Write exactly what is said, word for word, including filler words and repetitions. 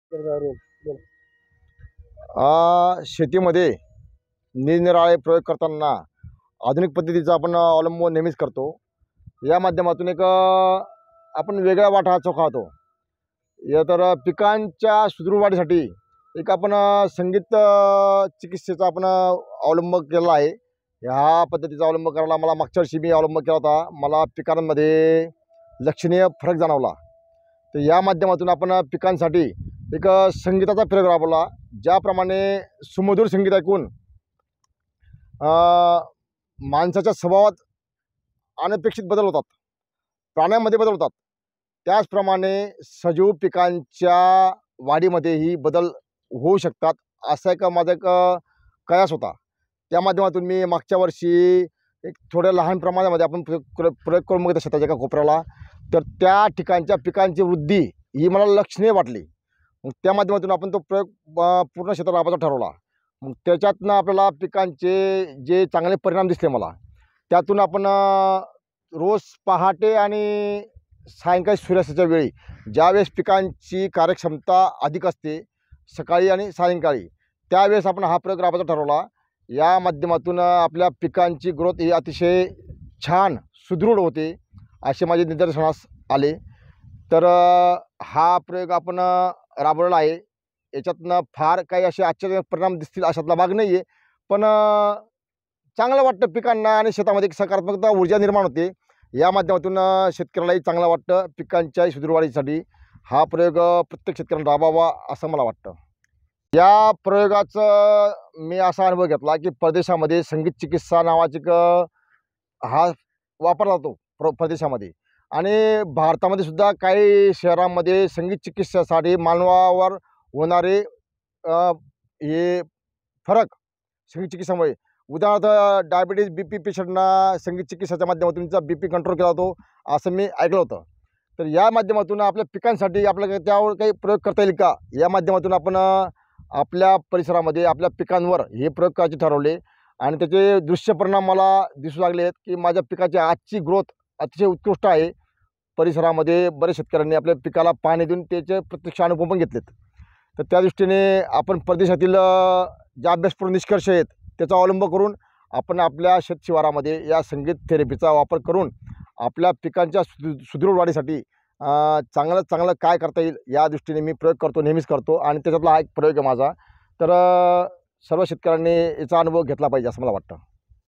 आ, शेतीमध्ये निरनिराळे प्रयोग करताना आधुनिक पद्धतीचा आपण अवलंब नेहमीच करतो. या माध्यमातून एक अ, आपण वेगळा वाटा चोखाळतो. या तर पिकांच्या सुदृढ वाढीसाठी एक आपण अ, संगीत अ, चिकित्सेचा आपण अ, अवलंब केला आहे. ह्या पद्धतीचा अवलंब करायला मला मागच्या वर्षी मी अवलंब केला होता. मला पिकांमध्ये लक्षणीय फरक जाणवला. तर या माध्यमातून आपण अ, पिकांसाठी एक अ, संगीताचा प्रयोग राबवला. ज्याप्रमाणे सुमधुर संगीत ऐकून अ, माणसाच्या स्वभावात अनपेक्षित बदल होतात, प्राण्यांमध्ये बदल होतात. त्याचप्रमाणे सजीव पिकांच्या वाढीमध्येही बदल होऊ शकतात, असा एक माझा एक अ, कयास होता. त्या माध्यमातून मी मागच्या वर्षी एक थोड्या लहान प्रमाणामध्ये आपण प्रयोग प्रयोग प्रयोग करून बघितला शेताच्या एका कोपऱ्याला. तर त्या ठिकाणच्या पिकांची वृद्धी ही मला लक्षणीय वाटली. मग त्या माध्यमातून आपण तो प्रयोग अ, पूर्ण शेतात राबवायचा ठरवला. मग त्याच्यातनं आपल्याला पिकांचे जे चांगले परिणाम दिसले मला, त्यातून आपण अ, रोज पहाटे आणि सायंकाळी सूर्यास्ताच्या वेळी ज्यावेळेस पिकांची कार्यक्षमता अधिक असते, सकाळी आणि सायंकाळी, त्यावेळेस आपण हा प्रयोग राबवायचा ठरवला. या माध्यमातून अ, आपल्या पिकांची ग्रोथ ही अतिशय छान सुदृढ होते, असे माझे निदर्शनास आले. तर अ, हा प्रयोग आपण अ, राबवलेला आहे. याच्यातनं फार काही असे आश्चर्यजनक परिणाम दिसतील अशातला भाग नाही आहे. पण अ, चांगलं वाटतं पिकांना आणि शेतामध्ये एक सकारात्मकता ऊर्जा निर्माण होते. या माध्यमातून अ, शेतकऱ्यालाही चांगलं वाटतं. पिकांच्याही सुदृढ वाढीसाठी हा प्रयोग अ, प्रत्येक शेतकऱ्याने राबवावा असं मला वाटतं. या प्रयोगाचं मी असा अनुभव घेतला की परदेशामध्ये संगीत चिकित्सा नावाची एक अ, हा वापरला जातो प्र परदेशामध्ये. आणि भारतामध्ये सुद्धा काही शहरांमध्ये संगीत चिकित्सेसाठी मानवावर होणारे अ, हे फरक संगीत चिकित्सामुळे, उदाहरणार्थ डायबिटीज, बी पी पेशंटना संगीत चिकित्साच्या माध्यमातून त्यांचा बी पी कंट्रोल केला जातो, असं मी ऐकलं होतं. तर या माध्यमातून आपल्या पिकांसाठी आपल्याला त्यावर काही प्रयोग करता येईल का, या माध्यमातून आपण अ, आपल्या परिसरामध्ये आपल्या पिकांवर हे प्रयोग करायचे ठरवले. आणि त्याचे दृश्य परिणाम मला दिसू लागले आहेत की माझ्या पिकाची आजची ग्रोथ अतिशय उत्कृष्ट आहे. परिसरामध्ये बरेच शेतकऱ्यांनी आपल्या पिकाला पाणी देऊन त्याचे प्रत्यक्ष अनुभव पण घेतलेत. तर त्या दृष्टीने आपण परदेशातील अ, जे अभ्यासपूर्ण निष्कर्ष आहेत त्याचा अवलंब करून आपण आपल्या शेतशिवारामध्ये या संगीत थेरपीचा वापर करून आपल्या पिकांच्या सु सुदृढ वाढीसाठी अ, चांगलं चांगलं काय करता येईल या दृष्टीने मी प्रयोग करतो, नेहमीच करतो. आणि त्याच्यातला हा एक प्रयोग आहे माझा. तर अ, सर्व शेतकऱ्यांनी याचा अनुभव घेतला पाहिजे असं मला वाटतं.